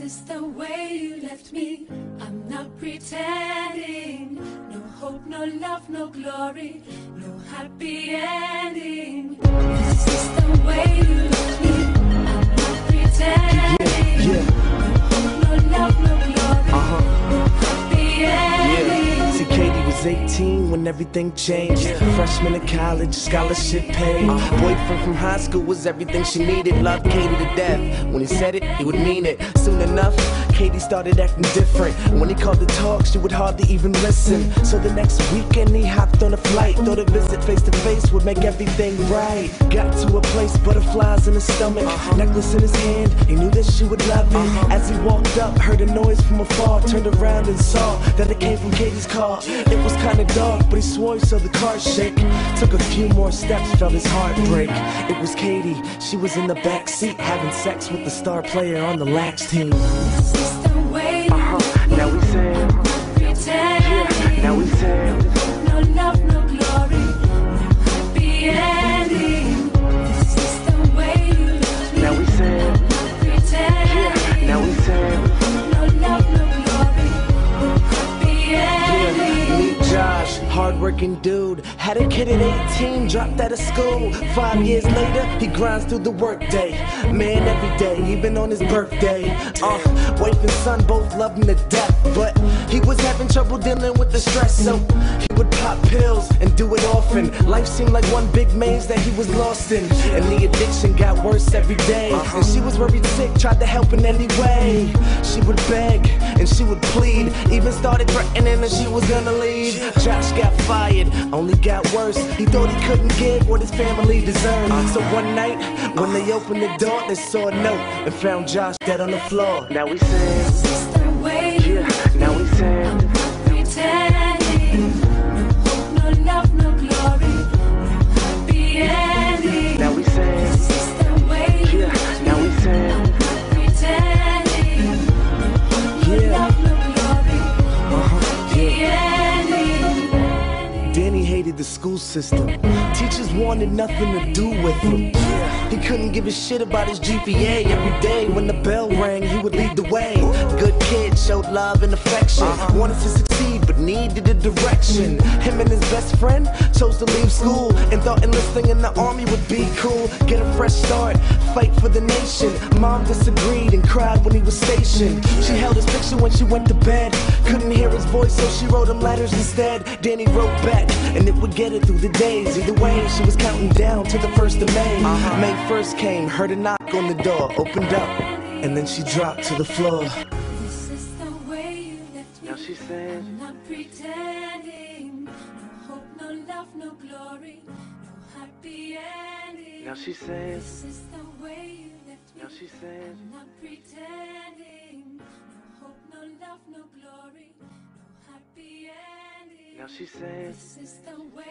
is the way you left me. I'm not pretending. No hope, no love, no glory, no happy ending. This is the way you left me. I'm not pretending. No hope, no love, no glory, no happy ending. See, Katie was 18 when everything changed. Freshman in college, scholarship paid. Boyfriend from high school was everything she needed. Loved Katie to death. When he said it, he would mean it. Soon enough, Katie started acting different. When he called to talk, she would hardly even listen. So the next weekend he hopped on a flight. Thought a visit face to face would make everything right. Got to a place, butterflies in his stomach, necklace in his hand. He knew that she would love it. As he walked up, heard a noise from afar. Turned around and saw that it came from Katie's car. It was kinda dark, but he swore he saw the car shake. Took a few more steps, felt his heart break. It was Katie, she was in the back seat, having sex with the star player on the Lax team. This is the way you Now we say, pretending. now we say, No love, no glory, no happy ending. This is the way you left me. now we say, Pretending. now we say. No love, no glory, no happy ending. Meet Josh, hardworking dude. Had a kid at 18, dropped out of school. 5 years later, he grinds through the workday. Man, every day, even on his birthday. Wife and son both love him to death, but he was having trouble dealing with the stress, so he would pop pills and do it often. Life seemed like one big maze that he was lost in, and the addiction got worse every day. And she was worried sick, tried to help in any way. She would beg and she would plead, even started threatening that she was gonna leave. Josh got fired, only got worse. He thought he couldn't give what his family deserved. So one night, when they opened the door, they saw a note and found Josh dead on the floor. Now we say, This is the way you now we say, pretending. No hope, no love, no glory, no happy ending. now we say, This is the way you now we say, pretending. No love, no glory, no happy ending. Danny hated the school system. Teachers wanted nothing to do with him. He couldn't give a shit about his GPA. Every day when the bell rang, he would lead the way. Good kid, showed love and affection. Wanted to succeed, but needed a direction. Him and his best friend chose to leave school and thought enlisting in the army would be cool. Get a fresh start, fight for the nation. Mom disagreed and cried when he was stationed. She held his picture when she went to bed. Couldn't hear his voice, so she wrote him letters instead. Danny wrote back, and it would get her through the days. Either way, she was counting down to the 1st of May. May 1st came, heard a knock on the door, opened up, and then she dropped to the floor. This is the way you left me. Now she said, I'm not pretending. No hope, no love, no glory, no happy ending. now she said, This is the way you left me. now she said. I'm not pretending. No hope, no love, no glory, no happy ending. Now she said, This is the way